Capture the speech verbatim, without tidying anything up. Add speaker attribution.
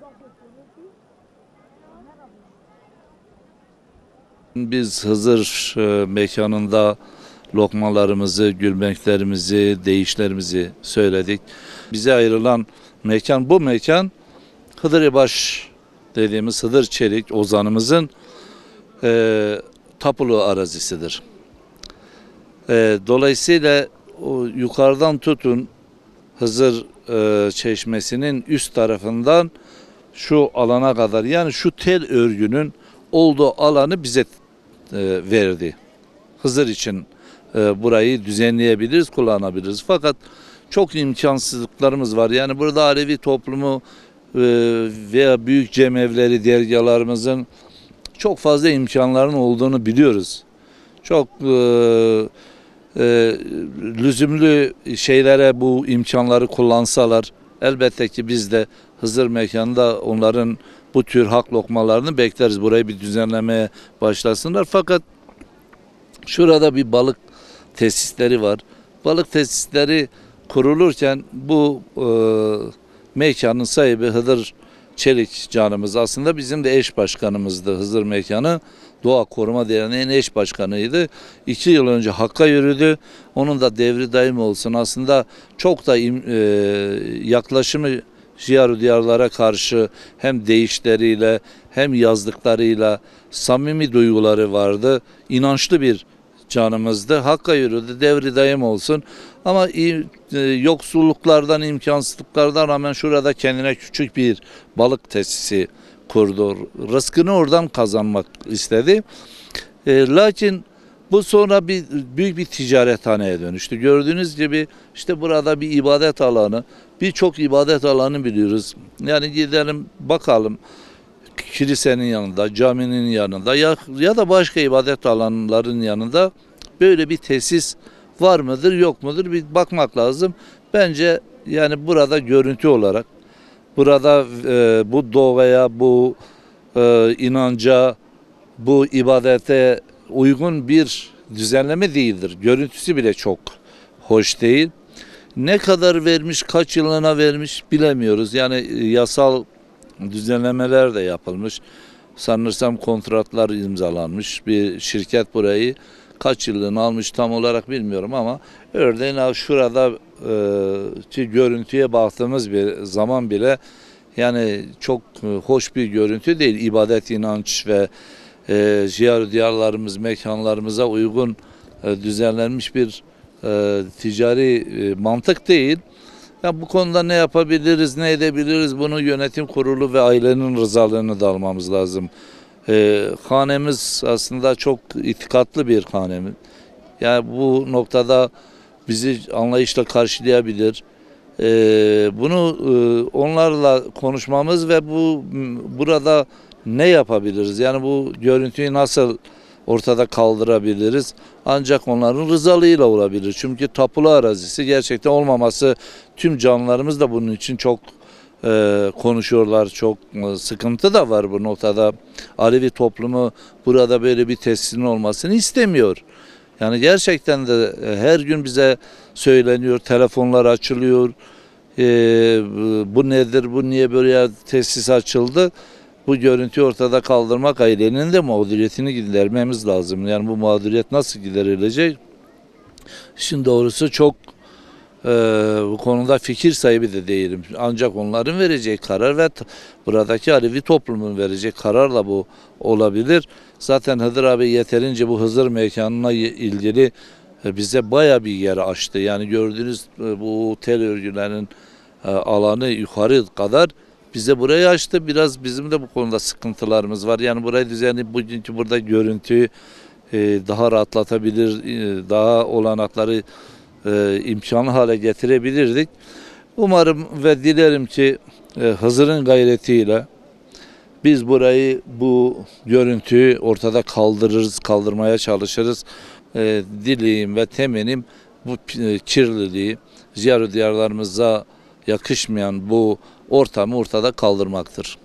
Speaker 1: Biz Hızır e, mekanında lokmalarımızı, gülmeklerimizi, deyişlerimizi söyledik. Bize ayrılan mekan, bu mekan Hıdırbaş dediğimiz Hıdır Çelik ozanımızın e, tapulu arazisidir. E, dolayısıyla o yukarıdan tutun Hızır e, Çeşmesi'nin üst tarafından şu alana kadar, yani şu tel örgünün olduğu alanı bize e, verdi. Hızır için e, burayı düzenleyebiliriz, kullanabiliriz. Fakat çok imkansızlıklarımız var. Yani burada Alevi toplumu e, veya büyük cemevleri, dergahlarımızın çok fazla imkanların olduğunu biliyoruz. Çok e, e, lüzumlu şeylere bu imkanları kullansalar, elbette ki biz de Hızır mekanında onların bu tür hak lokmalarını bekleriz. Burayı bir düzenlemeye başlasınlar. Fakat şurada bir balık tesisleri var. Balık tesisleri kurulurken bu e, mekanın sahibi Hıdır Çelik canımız aslında bizim de eş başkanımızdı. Hızır Mekanı Doğa Koruma Derneği'nin eş başkanıydı. İki yıl önce Hakk'a yürüdü. Onun da devri daim olsun. Aslında çok da e, yaklaşımı Ziyar-ı Diyarlara karşı hem deyişleriyle hem yazdıklarıyla samimi duyguları vardı. İnançlı bir canımızdı. Hakka yürüdü, devri daim olsun. Ama e, yoksulluklardan, imkansızlıklardan rağmen şurada kendine küçük bir balık tesisi kurdu. Rızkını oradan kazanmak istedi. E, lakin bu sonra bir büyük bir ticarethaneye dönüştü. Gördüğünüz gibi işte burada bir ibadet alanı, birçok ibadet alanı biliyoruz. Yani gidelim bakalım kilisenin yanında, caminin yanında ya, ya da başka ibadet alanların yanında böyle bir tesis var mıdır, yok mudur bir bakmak lazım. Bence yani burada görüntü olarak, burada e, bu doğaya, bu e, inanca, bu ibadete uygun bir düzenleme değildir. Görüntüsü bile çok hoş değil. Ne kadar vermiş, kaç yılına vermiş bilemiyoruz. Yani yasal düzenlemeler de yapılmış. Sanırsam kontratlar imzalanmış. Bir şirket burayı kaç yıllığını almış tam olarak bilmiyorum ama örneğin şurada e, görüntüye baktığımız bir zaman bile yani çok hoş bir görüntü değil. İbadet, inanç ve e, ziyar diyarlarımız, mekanlarımıza uygun e, düzenlenmiş bir e, ticari e, mantık değil. Ya bu konuda ne yapabiliriz, ne edebiliriz? Bunu yönetim kurulu ve ailenin rızalığını da almamız lazım. E, hanemiz aslında çok itikatlı bir hanemiz. Yani bu noktada bizi anlayışla karşılayabilir. E, bunu e, onlarla konuşmamız ve bu burada ne yapabiliriz? Yani bu görüntüyü nasıl ortada kaldırabiliriz? Ancak onların rızalığıyla olabilir. Çünkü tapulu arazisi gerçekten olmaması, tüm canlılarımız da bunun için çok e, konuşuyorlar. Çok e, sıkıntı da var bu noktada. Alevi toplumu burada böyle bir tesisin olmasını istemiyor. Yani gerçekten de e, her gün bize söyleniyor, telefonlar açılıyor. E, bu nedir, bu niye böyle tesis açıldı? Bu görüntüyü ortada kaldırmak, ailenin de mağduriyetini gidermemiz lazım. Yani bu mağduriyet nasıl giderilecek? Şimdi doğrusu çok e, bu konuda fikir sahibi de değilim. Ancak onların vereceği karar ve buradaki Alevi toplumun vereceği kararla bu olabilir. Zaten Hıdır abi yeterince bu Hızır mekanına ilgili e, bize baya bir yer açtı. Yani gördüğünüz e, bu tel örgülerinin e, alanı yukarı kadar bize burayı açtı. Biraz bizim de bu konuda sıkıntılarımız var. Yani burayı düzenli bugünkü burada görüntüyü e, daha rahatlatabilir, e, daha olanakları e, imkanlı hale getirebilirdik. Umarım ve dilerim ki e, Hızır'ın gayretiyle biz burayı, bu görüntüyü ortada kaldırırız, kaldırmaya çalışırız. E, dileğim ve temenim bu kirliliği, ziyar-ı diyarlarımıza yakışmayan bu ortamı ortada kaldırmaktır.